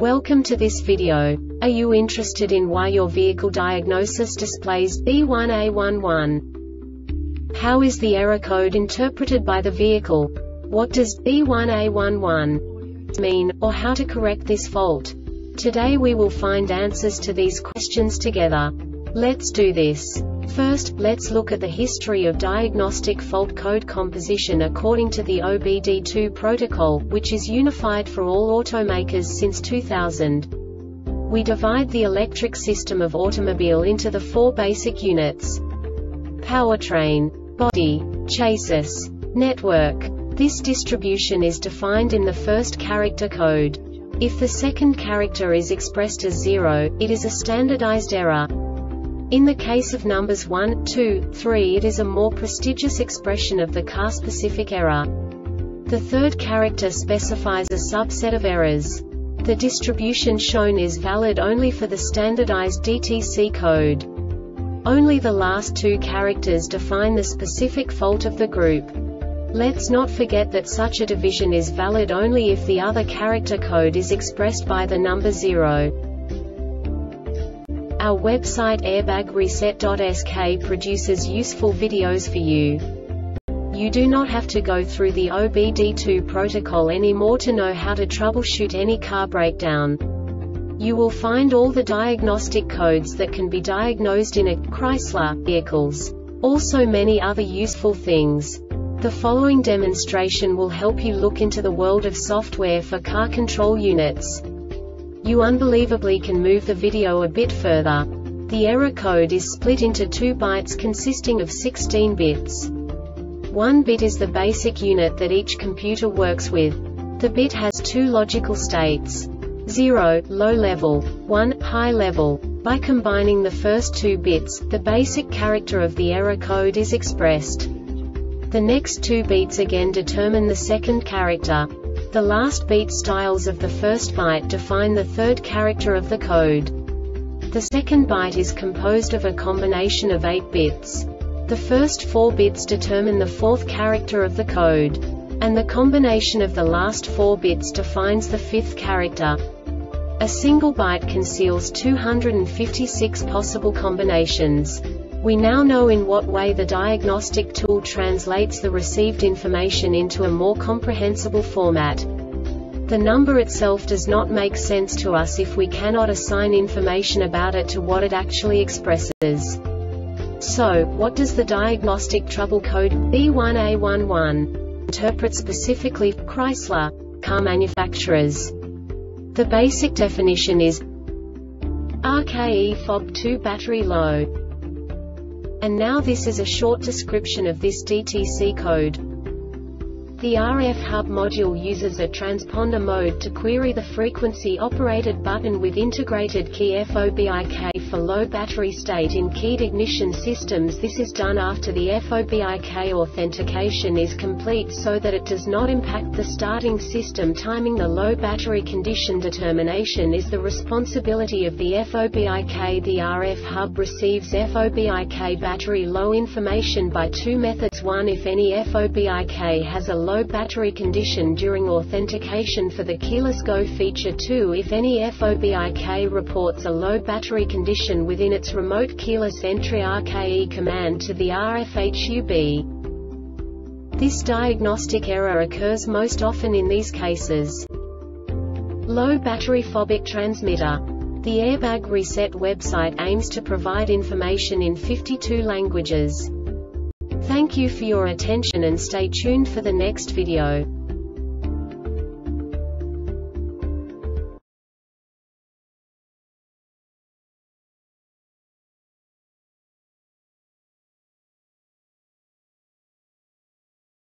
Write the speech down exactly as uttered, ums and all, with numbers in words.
Welcome to this video. Are you interested in why your vehicle diagnosis displays B one A one one? How is the error code interpreted by the vehicle? What does B one A one one mean, or how to correct this fault? Today we will find answers to these questions together. Let's do this. First, let's look at the history of diagnostic fault code composition according to the O B D two protocol, which is unified for all automakers since two thousand. We divide the electric system of automobile into the four basic units: powertrain, body, chassis, network. This distribution is defined in the first character code. If the second character is expressed as zero, it is a standardized error. In the case of numbers one, two, three, it is a more prestigious expression of the car-specific error. The third character specifies a subset of errors. The distribution shown is valid only for the standardized D T C code. Only the last two characters define the specific fault of the group. Let's not forget that such a division is valid only if the other character code is expressed by the number zero. Our website airbag reset dot S K produces useful videos for you. You do not have to go through the O B D two protocol anymore to know how to troubleshoot any car breakdown. You will find all the diagnostic codes that can be diagnosed in a Chrysler vehicles. Also many other useful things. The following demonstration will help you look into the world of software for car control units. You unbelievably can move the video a bit further. The error code is split into two bytes consisting of sixteen bits. One bit is the basic unit that each computer works with. The bit has two logical states: zero, low level, one, high level. By combining the first two bits, the basic character of the error code is expressed. The next two beats again determine the second character. The last beat styles of the first byte define the third character of the code. The second byte is composed of a combination of eight bits. The first four bits determine the fourth character of the code. And the combination of the last four bits defines the fifth character. A single byte conceals two hundred fifty-six possible combinations. We now know in what way the diagnostic tool translates the received information into a more comprehensible format. The number itself does not make sense to us if we cannot assign information about it to what it actually expresses. So, what does the diagnostic trouble code B one A one one interpret specifically for Chrysler car manufacturers? The basic definition is R K E F O B two battery low. And now this is a short description of this D T C code. The R F hub module uses a transponder mode to query the frequency-operated button with integrated key F O B I K for low battery state in keyed ignition systems. This is done after the F O B I K authentication is complete so that it does not impact the starting system. Timing the low battery condition determination is the responsibility of the F O B I K. The R F hub receives F O B I K battery low information by two methods. One, if any F O B I K has a low battery condition during authentication for the keyless go feature. Two, if any F O B I K reports a low battery condition within its remote keyless entry R K E command to the R F H U B. This diagnostic error occurs most often in these cases: low battery phobic transmitter. The Airbag Reset website aims to provide information in fifty-two languages. Thank you for your attention and stay tuned for the next video.